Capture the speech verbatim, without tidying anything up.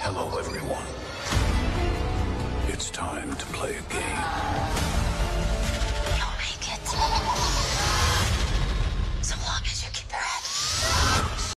Hello, everyone. It's time to play a game.